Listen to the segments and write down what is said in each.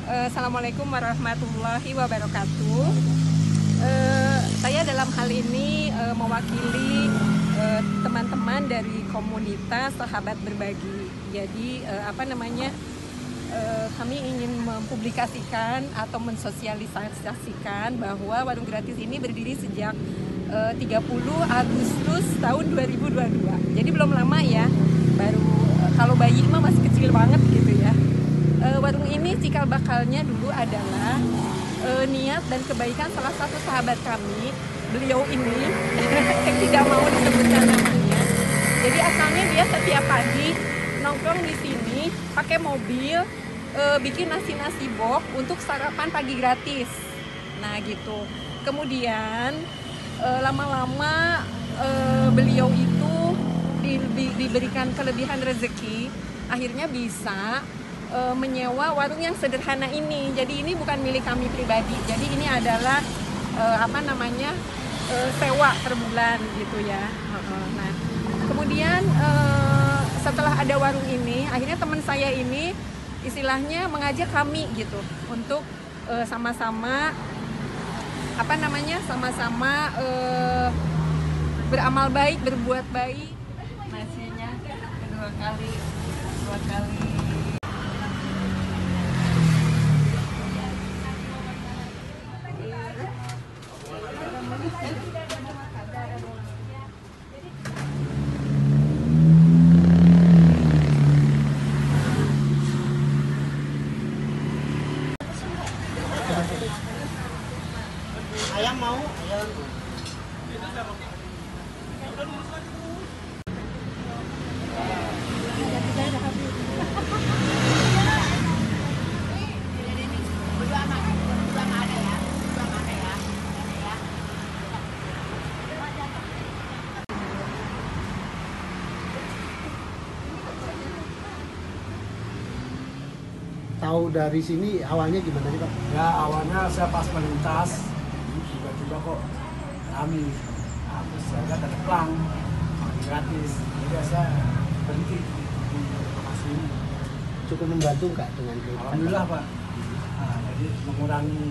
Assalamualaikum warahmatullahi wabarakatuh. Saya dalam hal ini mewakili teman-teman dari komunitas Sahabat Berbagi. Jadi kami ingin mempublikasikan atau mensosialisasikan bahwa warung gratis ini berdiri sejak 30 Agustus tahun 2022. Jadi belum lama ya, baru kalau bayi mah masih kecil banget gitu ya. Warung ini cikal bakalnya dulu adalah niat dan kebaikan salah satu sahabat kami. Beliau ini yang tidak mau disebutkan namanya. Jadi asalnya dia setiap pagi nongkrong di sini pakai mobil, bikin nasi box untuk sarapan pagi gratis. Nah gitu. Kemudian lama-lama beliau itu diberikan kelebihan rezeki, akhirnya bisa menyewa warung yang sederhana ini. Jadi ini bukan milik kami pribadi. Jadi ini adalah sewa per bulan gitu ya. Nah, kemudian setelah ada warung ini, akhirnya teman saya ini istilahnya mengajak kami gitu untuk sama-sama beramal baik, berbuat baik. Nasinya dua kali. Ayam mau? Ayam. Tahu dari sini awalnya gimana sih Pak? Ya awalnya saya pas melintas tiba-tiba kok rame, terus saya lihat ada pelang gratis, jadi saya berhenti di lokasi ini. Cukup membantu nggak dengan itu? Alhamdulillah Pak. Nah, jadi mengurangi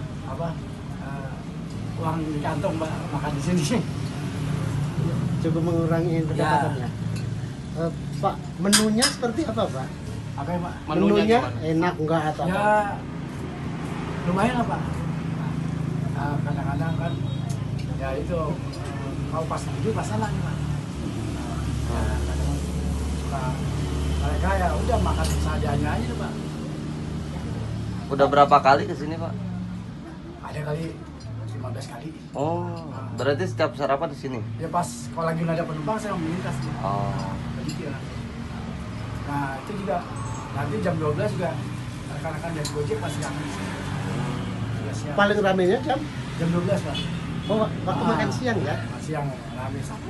uang di kantong Pak makan di sini. Cukup mengurangi pendapatannya. Pak, menunya seperti apa Pak? Apa ya Pak? Menunya enak nggak atau ya, apa? Lumayan lah Pak. Nah, kadang-kadang kan ya itu kalau pas duduk masalah nih Pak. Nah, kadang suka mereka ya udah makan seadanya aja Pak. Udah berapa kali ke sini Pak? Ada kali 15 kali. Oh, berarti setiap sarapan di sini? Ya pas kalau lagi nggak ada penumpang saya melintas. Oh. Begitu ya. Nah itu juga nanti jam 12 juga rekan-rekan dari Gojek pasti akan di sini. Ya, siang. Paling ramenya jam 12 Pak. waktu makan siang ya? Siang rame satu.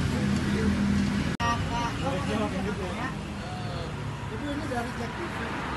Itu ini dari Jack TV.